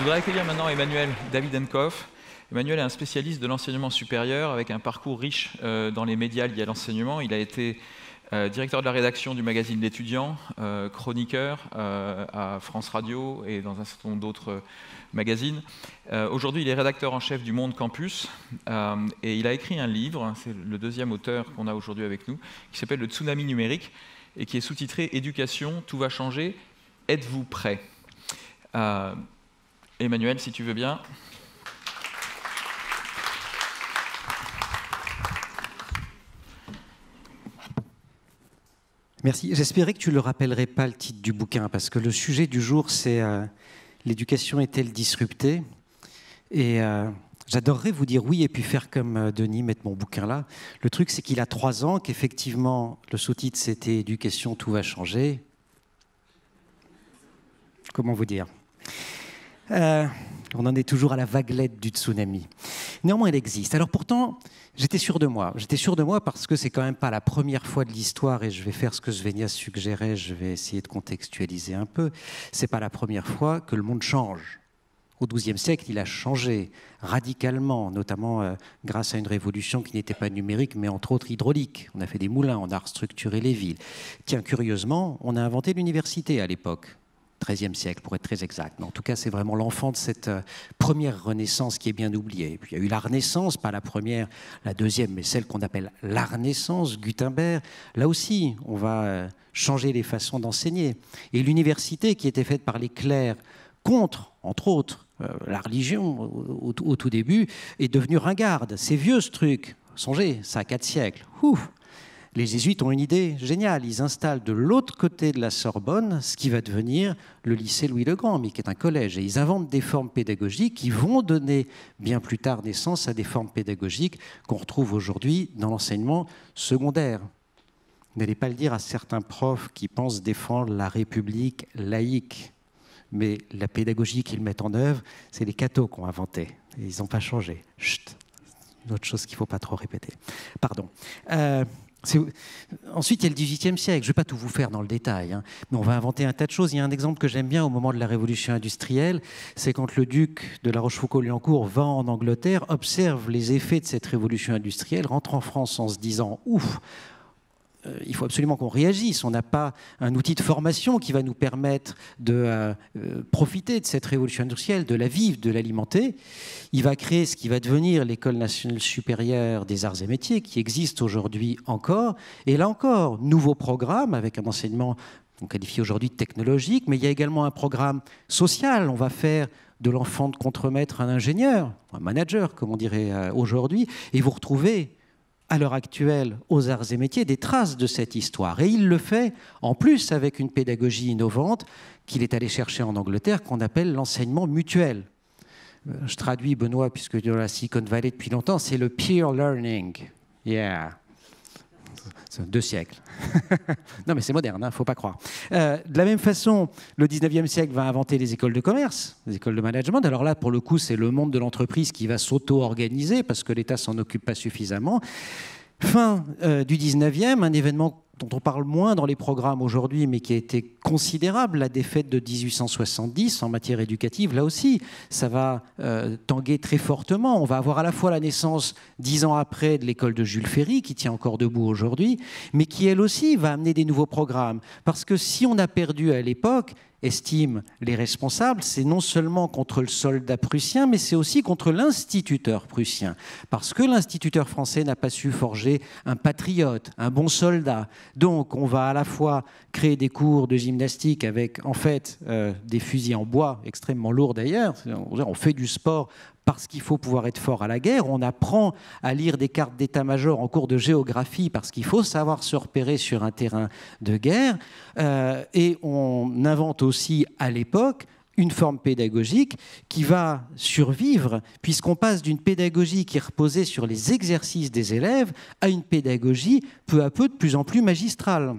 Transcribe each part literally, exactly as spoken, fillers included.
voudrais accueillir maintenant Emmanuel Davidenkoff. Emmanuel est un spécialiste de l'enseignement supérieur avec un parcours riche euh, dans les médias liés à l'enseignement. Il a été euh, directeur de la rédaction du magazine L'Étudiant, euh, chroniqueur euh, à France Radio et dans un certain nombre d'autres magazines. Euh, Aujourd'hui, il est rédacteur en chef du Monde Campus euh, et il a écrit un livre, c'est le deuxième auteur qu'on a aujourd'hui avec nous, qui s'appelle Le Tsunami numérique et qui est sous-titré « Éducation, tout va changer, êtes-vous prêts ?» euh, Emmanuel, si tu veux bien. Merci. J'espérais que tu ne le rappellerais pas, le titre du bouquin, parce que le sujet du jour, c'est euh, l'éducation est-elle disruptée? Et euh, j'adorerais vous dire oui et puis faire comme euh, Denis, mettre mon bouquin là. Le truc, c'est qu'il a trois ans, qu'effectivement, le sous-titre, c'était « Éducation, tout va changer ». Comment vous dire euh, On en est toujours à la vaguelette du tsunami. Néanmoins, elle existe. Alors pourtant, j'étais sûr de moi. J'étais sûr de moi parce que c'est quand même pas la première fois de l'histoire, et je vais faire ce que Svenja suggérait, je vais essayer de contextualiser un peu. C'est pas la première fois que le monde change. Au douzième siècle, il a changé radicalement, notamment euh, grâce à une révolution qui n'était pas numérique, mais entre autres hydraulique. On a fait des moulins, on a restructuré les villes. Tiens, curieusement, on a inventé l'université à l'époque. treizième siècle, pour être très exact. Mais en tout cas, c'est vraiment l'enfant de cette euh, première Renaissance qui est bien oubliée. Et puis, il y a eu la Renaissance, pas la première, la deuxième, mais celle qu'on appelle la Renaissance, Gutenberg. Là aussi, on va euh, changer les façons d'enseigner. Et l'université, qui était faite par les clercs contre, entre autres, euh, la religion au, au, au tout début, est devenue ringarde. C'est vieux, ce truc. Songez, ça a quatre siècles. Ouf. Les jésuites ont une idée géniale. Ils installent de l'autre côté de la Sorbonne ce qui va devenir le lycée Louis-le-Grand, mais qui est un collège. Et ils inventent des formes pédagogiques qui vont donner bien plus tard naissance à des formes pédagogiques qu'on retrouve aujourd'hui dans l'enseignement secondaire. N'allez pas le dire à certains profs qui pensent défendre la République laïque. Mais la pédagogie qu'ils mettent en œuvre, c'est les cathos qui ont inventé. Et ils n'ont pas changé. Chut, une autre chose qu'il ne faut pas trop répéter. Pardon. Euh, Ensuite, il y a le dix-huitième siècle. Je ne vais pas tout vous faire dans le détail, hein, mais on va inventer un tas de choses. Il y a un exemple que j'aime bien au moment de la Révolution industrielle, c'est quand le duc de La Rochefoucauld-Liancourt va en Angleterre, observe les effets de cette révolution industrielle, rentre en France en se disant « Ouf !» il faut absolument qu'on réagisse. On n'a pas un outil de formation qui va nous permettre de euh, profiter de cette révolution industrielle, de la vivre, de l'alimenter. Il va créer ce qui va devenir l'École nationale supérieure des arts et métiers, qui existe aujourd'hui encore. Et là encore, nouveau programme avec un enseignement qu'on qualifie aujourd'hui de technologique, mais il y a également un programme social. On va faire de l'enfant de contremaître un ingénieur, un manager, comme on dirait aujourd'hui, et vous retrouvez à l'heure actuelle, aux arts et métiers, des traces de cette histoire. Et il le fait, en plus, avec une pédagogie innovante qu'il est allé chercher en Angleterre, qu'on appelle l'enseignement mutuel. Je traduis, Benoît, puisque dans la Silicon Valley depuis longtemps, c'est le peer learning. Yeah. Deux siècles. Non, mais c'est moderne, il ne faut pas croire. Euh, de la même façon, le dix-neuvième siècle va inventer les écoles de commerce, les écoles de management. Alors là, pour le coup, c'est le monde de l'entreprise qui va s'auto-organiser parce que l'État ne s'en occupe pas suffisamment. Fin euh, du dix-neuvième, un événement dont on parle moins dans les programmes aujourd'hui, mais qui a été considérable, la défaite de mille huit cent soixante-dix en matière éducative. Là aussi, ça va euh, tanguer très fortement. On va avoir à la fois la naissance, dix ans après, de l'école de Jules Ferry, qui tient encore debout aujourd'hui, mais qui, elle aussi, va amener des nouveaux programmes. Parce que si on a perdu à l'époque, estiment les responsables, c'est non seulement contre le soldat prussien, mais c'est aussi contre l'instituteur prussien. Parce que l'instituteur français n'a pas su forger un patriote, un bon soldat. Donc, on va à la fois créer des cours de gymnastique avec, en fait, euh, des fusils en bois, extrêmement lourds d'ailleurs. On fait du sport parce qu'il faut pouvoir être fort à la guerre. On apprend à lire des cartes d'état-major en cours de géographie parce qu'il faut savoir se repérer sur un terrain de guerre. Euh, et on invente aussi, à l'époque, une forme pédagogique qui va survivre puisqu'on passe d'une pédagogie qui reposait sur les exercices des élèves à une pédagogie peu à peu de plus en plus magistrale.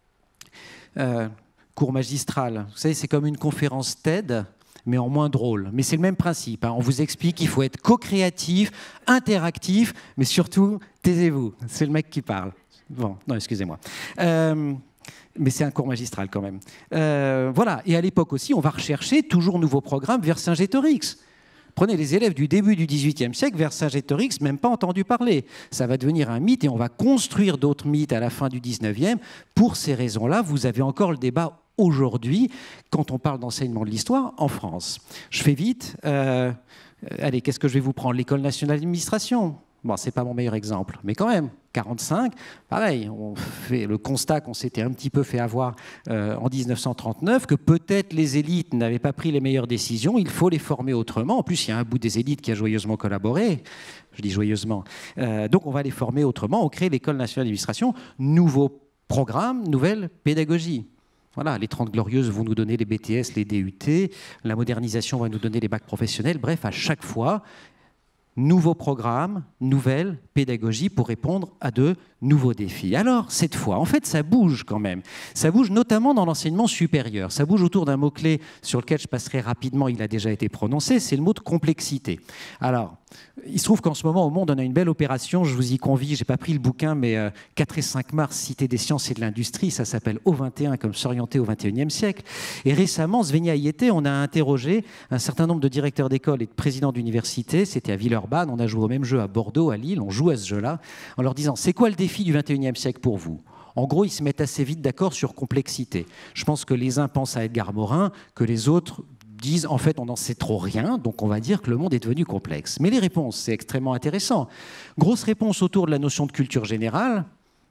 Euh, cours magistral, vous savez, c'est comme une conférence TED, mais en moins drôle. Mais c'est le même principe, hein. On vous explique qu'il faut être co-créatif, interactif, mais surtout, taisez-vous. C'est le mec qui parle. Bon, non, excusez-moi. Euh, Mais c'est un cours magistral quand même. Euh, voilà. Et à l'époque aussi, on va rechercher toujours nouveaux programmes Vercingétorix. Prenez les élèves du début du dix-huitième siècle, Vercingétorix, même pas entendu parler. Ça va devenir un mythe et on va construire d'autres mythes à la fin du dix-neuvième. Pour ces raisons-là, vous avez encore le débat aujourd'hui quand on parle d'enseignement de l'histoire en France. Je fais vite. Euh, allez, qu'est-ce que je vais vous prendre? L'École nationale d'administration. Bon, c'est pas mon meilleur exemple, mais quand même, quarante-cinq, pareil, on fait le constat qu'on s'était un petit peu fait avoir euh, en mille neuf cent trente-neuf, que peut-être les élites n'avaient pas pris les meilleures décisions, il faut les former autrement. En plus, il y a un bout des élites qui a joyeusement collaboré, je dis joyeusement. Euh, donc, on va les former autrement, on crée l'École nationale d'administration, nouveau programme, nouvelle pédagogie. Voilà, les trente glorieuses vont nous donner les B T S, les D U T, la modernisation va nous donner les bacs professionnels, bref, à chaque fois, nouveau programme, nouvelle pédagogie pour répondre à de nouveaux défis. Alors, cette fois, en fait, ça bouge quand même. Ça bouge notamment dans l'enseignement supérieur. Ça bouge autour d'un mot-clé sur lequel je passerai rapidement, il a déjà été prononcé, c'est le mot de complexité. Alors, il se trouve qu'en ce moment, au Monde, on a une belle opération, je vous y convie, je n'ai pas pris le bouquin, mais euh, quatre et cinq mars, Cité des sciences et de l'industrie, ça s'appelle O vingt et un, comme s'orienter au vingt et unième siècle. Et récemment, Svenja Ayete, on a interrogé un certain nombre de directeurs d'école et de présidents d'université, c'était à Villeurbanne, on a joué au même jeu à Bordeaux, à Lille, on joue à ce jeu-là, en leur disant, c'est quoi le défi du vingt et unième siècle pour vous? En gros, ils se mettent assez vite d'accord sur complexité. Je pense que les uns pensent à Edgar Morin, que les autres disent en fait on n'en sait trop rien, donc on va dire que le monde est devenu complexe. Mais les réponses, c'est extrêmement intéressant. Grosse réponse autour de la notion de culture générale,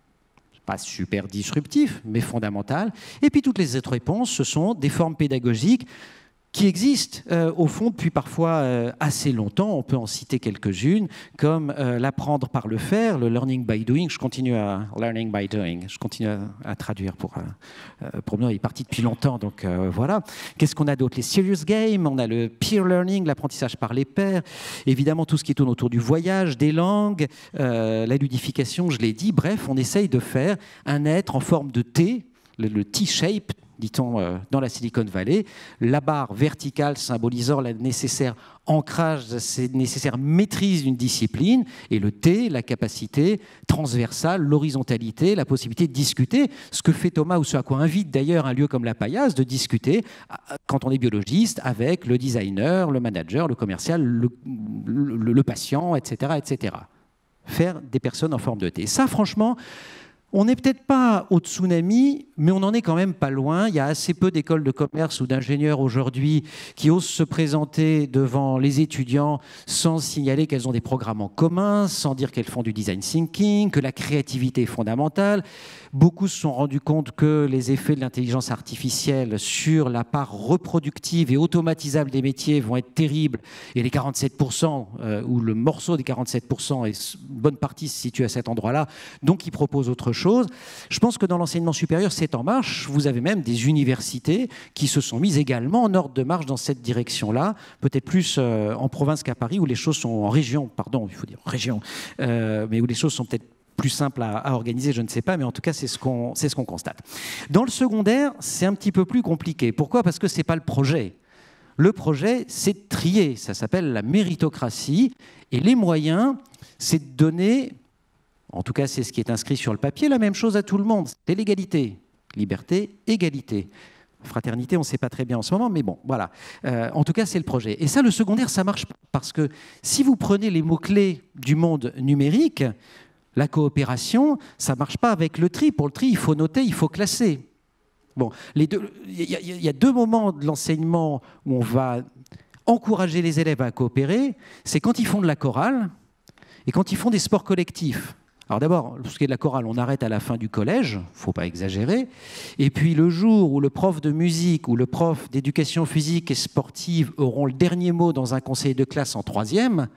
pas super disruptif, mais fondamental. Et puis toutes les autres réponses, ce sont des formes pédagogiques qui existent euh, au fond depuis parfois euh, assez longtemps. On peut en citer quelques-unes, comme euh, l'apprendre par le faire, le learning by doing. Je continue à learning by doing. Je continue à, à traduire pour euh, pour moi. Il est parti depuis longtemps, donc euh, voilà. Qu'est-ce qu'on a d'autre? Les serious games. On a le peer learning, l'apprentissage par les pairs. Évidemment, tout ce qui tourne autour du voyage, des langues, euh, la ludification. Je l'ai dit. Bref, on essaye de faire un être en forme de T, le, le T-shape, dit-on euh, dans la Silicon Valley, la barre verticale symbolisant la nécessaire ancrage, la nécessaire maîtrise d'une discipline, et le T, la capacité transversale, l'horizontalité, la possibilité de discuter, ce que fait Thomas, ou ce à quoi invite d'ailleurs un lieu comme la Paillasse, de discuter, quand on est biologiste, avec le designer, le manager, le commercial, le, le, le patient, et cetera, et cetera. Faire des personnes en forme de T. Ça, franchement, on n'est peut-être pas au tsunami, mais on n'en est quand même pas loin. Il y a assez peu d'écoles de commerce ou d'ingénieurs aujourd'hui qui osent se présenter devant les étudiants sans signaler qu'elles ont des programmes en commun, sans dire qu'elles font du design thinking, que la créativité est fondamentale. Beaucoup se sont rendus compte que les effets de l'intelligence artificielle sur la part reproductive et automatisable des métiers vont être terribles. Et les quarante-sept pour cent, euh, ou le morceau des quarante-sept pour cent, et une bonne partie se situe à cet endroit-là, donc ils proposent autre chose. Je pense que dans l'enseignement supérieur, c'est en marche. Vous avez même des universités qui se sont mises également en ordre de marche dans cette direction-là, peut-être plus euh, en province qu'à Paris, où les choses sont en région, pardon, il faut dire région, euh, mais où les choses sont peut-être plus simple à, à organiser, je ne sais pas, mais en tout cas, c'est ce qu'on c'est ce qu'on constate. Dans le secondaire, c'est un petit peu plus compliqué. Pourquoi? Parce que ce n'est pas le projet. Le projet, c'est de trier. Ça s'appelle la méritocratie. Et les moyens, c'est de donner, en tout cas, c'est ce qui est inscrit sur le papier, la même chose à tout le monde. C'est l'égalité. Liberté, égalité. Fraternité, on ne sait pas très bien en ce moment, mais bon, voilà. Euh, en tout cas, c'est le projet. Et ça, le secondaire, ça marche pas. Parce que si vous prenez les mots-clés du monde numérique, la coopération, ça ne marche pas avec le tri. Pour le tri, il faut noter, il faut classer. Bon, les deux, il y, y, y a deux moments de l'enseignement où on va encourager les élèves à coopérer. C'est quand ils font de la chorale et quand ils font des sports collectifs. Alors d'abord, pour ce qui est de la chorale, on arrête à la fin du collège, il ne faut pas exagérer. Et puis le jour où le prof de musique ou le prof d'éducation physique et sportive auront le dernier mot dans un conseil de classe en troisième,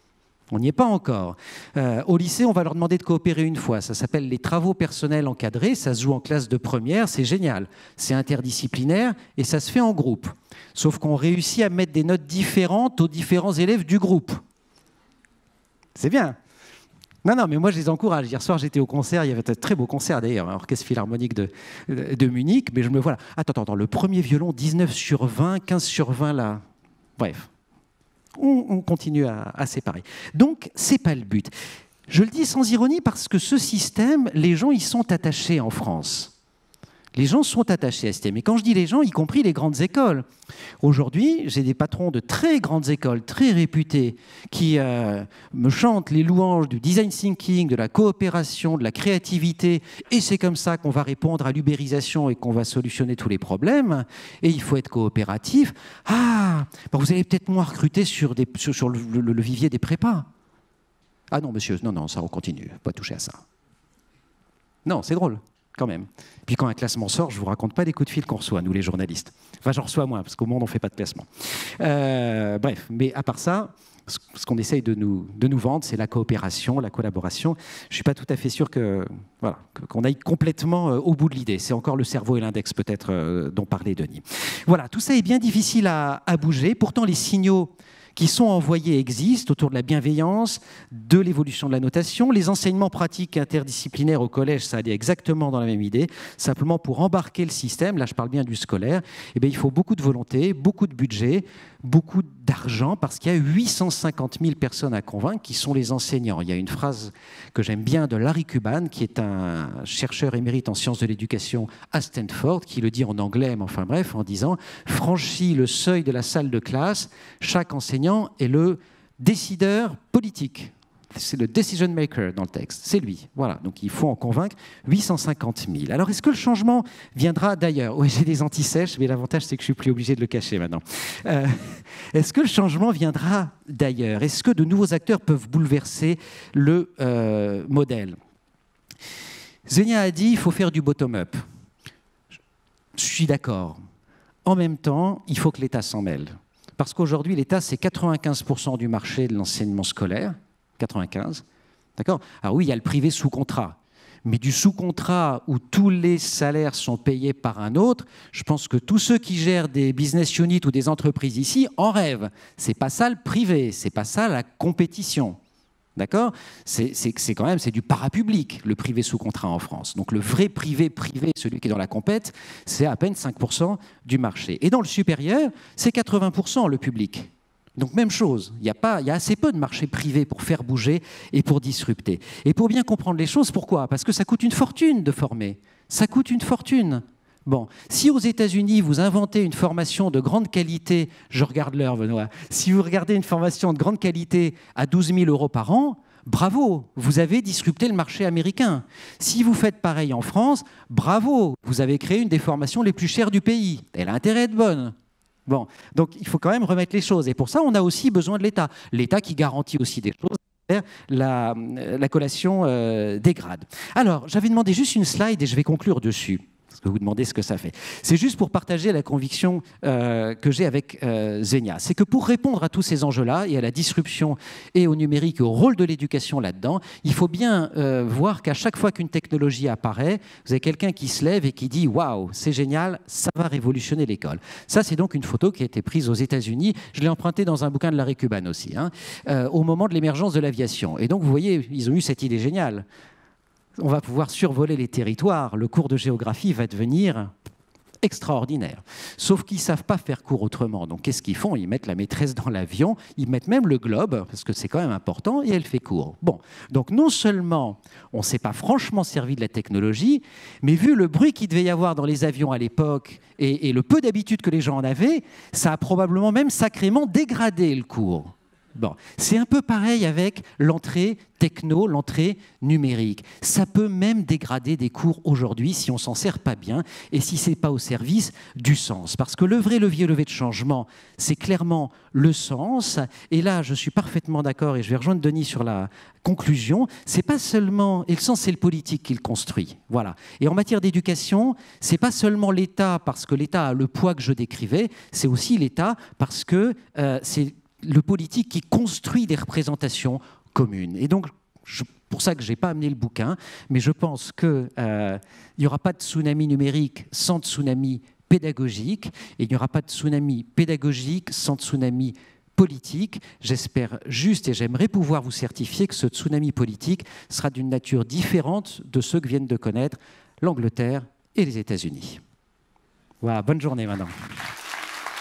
on n'y est pas encore. Euh, au lycée, on va leur demander de coopérer une fois. Ça s'appelle les travaux personnels encadrés. Ça se joue en classe de première. C'est génial. C'est interdisciplinaire et ça se fait en groupe. Sauf qu'on réussit à mettre des notes différentes aux différents élèves du groupe. C'est bien. Non, non, mais moi, je les encourage. Hier soir, j'étais au concert. Il y avait un très beau concert, d'ailleurs, un orchestre philharmonique de, de Munich. Mais je me voilà. Attends, attends, attends. Le premier violon, dix-neuf sur vingt, quinze sur vingt, là. Bref. On continue à, à séparer. Donc, ce n'est pas le but. Je le dis sans ironie parce que ce système, les gens y sont attachés en France. Les gens sont attachés à S T M. Et quand je dis les gens, y compris les grandes écoles. Aujourd'hui, j'ai des patrons de très grandes écoles, très réputés, qui euh, me chantent les louanges du design thinking, de la coopération, de la créativité. Et c'est comme ça qu'on va répondre à l'ubérisation et qu'on va solutionner tous les problèmes. Et il faut être coopératif. Ah, bah vous allez peut-être moins recruter sur, des, sur, sur le, le, le vivier des prépas. Ah non, monsieur, non, non, ça, on continue. Pas toucher à ça. Non, c'est drôle. Quand même. Puis quand un classement sort, je ne vous raconte pas les coups de fil qu'on reçoit, nous les journalistes. Enfin, j'en reçois moins, parce qu'au Monde, on ne fait pas de classement. Euh, bref, mais à part ça, ce qu'on essaye de nous, de nous vendre, c'est la coopération, la collaboration. Je ne suis pas tout à fait sûr que, voilà, qu'on aille complètement au bout de l'idée. C'est encore le cerveau et l'index, peut-être, euh, dont parlait Denis. Voilà, tout ça est bien difficile à, à bouger. Pourtant, les signaux qui sont envoyés existent autour de la bienveillance, de l'évolution de la notation. Les enseignements pratiques interdisciplinaires au collège, ça allait exactement dans la même idée. Simplement, pour embarquer le système, là je parle bien du scolaire, eh bien, il faut beaucoup de volonté, beaucoup de budget, beaucoup d'argent, parce qu'il y a huit cent cinquante mille personnes à convaincre qui sont les enseignants. Il y a une phrase que j'aime bien de Larry Cuban, qui est un chercheur émérite en sciences de l'éducation à Stanford, qui le dit en anglais, mais enfin bref, en disant « Franchis le seuil de la salle de classe, chaque enseignant est le décideur politique ». C'est le decision maker dans le texte, c'est lui. Voilà, donc il faut en convaincre huit cent cinquante mille. Alors est-ce que le changement viendra d'ailleurs? Oui, j'ai des antisèches, mais l'avantage c'est que je suis plus obligé de le cacher maintenant. Euh, est-ce que le changement viendra d'ailleurs? Est-ce que de nouveaux acteurs peuvent bouleverser le euh, modèle? Zenia a dit il faut faire du bottom-up. Je suis d'accord. En même temps, il faut que l'État s'en mêle. Parce qu'aujourd'hui, l'État, c'est quatre-vingt-quinze pour cent du marché de l'enseignement scolaire. quatre-vingt-quinze, d'accord? Alors oui, il y a le privé sous contrat, mais du sous contrat où tous les salaires sont payés par un autre, je pense que tous ceux qui gèrent des business units ou des entreprises ici en rêvent. C'est pas ça le privé, c'est pas ça la compétition, d'accord? C'est quand même c'est du parapublic, le privé sous contrat en France. Donc le vrai privé privé, celui qui est dans la compète, c'est à peine cinq pour cent du marché. Et dans le supérieur, c'est quatre-vingts pour cent le public. Donc même chose, il y a pas, il y a assez peu de marché privé pour faire bouger et pour disrupter. Et pour bien comprendre les choses, pourquoi? Parce que ça coûte une fortune de former. Ça coûte une fortune. Bon, si aux États-Unis vous inventez une formation de grande qualité, je regarde l'heure, Benoît, si vous regardez une formation de grande qualité à douze mille euros par an, bravo, vous avez disrupté le marché américain. Si vous faites pareil en France, bravo, vous avez créé une des formations les plus chères du pays. Elle a intérêt à être bonne. Bon, donc il faut quand même remettre les choses. Et pour ça, on a aussi besoin de l'État. L'État qui garantit aussi des choses, la, la collation euh, des grades. Alors, j'avais demandé juste une slide et je vais conclure dessus. Parce que vous demandez ce que ça fait. C'est juste pour partager la conviction euh, que j'ai avec euh, Zenia. C'est que pour répondre à tous ces enjeux-là et à la disruption et au numérique et au rôle de l'éducation là-dedans, il faut bien euh, voir qu'à chaque fois qu'une technologie apparaît, vous avez quelqu'un qui se lève et qui dit « Waouh, c'est génial, ça va révolutionner l'école ». Ça, c'est donc une photo qui a été prise aux États-Unis. Je l'ai empruntée dans un bouquin de Larry Cuban aussi, hein, euh, au moment de l'émergence de l'aviation. Et donc, vous voyez, ils ont eu cette idée géniale. On va pouvoir survoler les territoires. Le cours de géographie va devenir extraordinaire. Sauf qu'ils ne savent pas faire cours autrement. Donc, qu'est-ce qu'ils font? Ils mettent la maîtresse dans l'avion, ils mettent même le globe, parce que c'est quand même important, et elle fait cours. Bon, donc non seulement on ne s'est pas franchement servi de la technologie, mais vu le bruit qu'il devait y avoir dans les avions à l'époque et, et le peu d'habitude que les gens en avaient, ça a probablement même sacrément dégradé le cours. Bon, c'est un peu pareil avec l'entrée techno, l'entrée numérique. Ça peut même dégrader des cours aujourd'hui si on ne s'en sert pas bien et si ce n'est pas au service du sens. Parce que le vrai levier levé de changement, c'est clairement le sens. Et là, je suis parfaitement d'accord et je vais rejoindre Denis sur la conclusion. C'est pas seulement, et le sens, c'est le politique qui le construit. Voilà. Et en matière d'éducation, c'est pas seulement l'État parce que l'État a le poids que je décrivais, c'est aussi l'État parce que euh, c'est le politique qui construit des représentations communes. Et donc, c'est pour ça que je n'ai pas amené le bouquin, mais je pense qu'il euh, n'y aura pas de tsunami numérique sans tsunami pédagogique, et il n'y aura pas de tsunami pédagogique sans tsunami politique. J'espère juste, et j'aimerais pouvoir vous certifier que ce tsunami politique sera d'une nature différente de ceux que viennent de connaître l'Angleterre et les États-Unis. Voilà, bonne journée maintenant.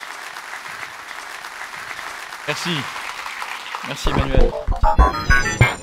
Merci. Merci Emmanuel.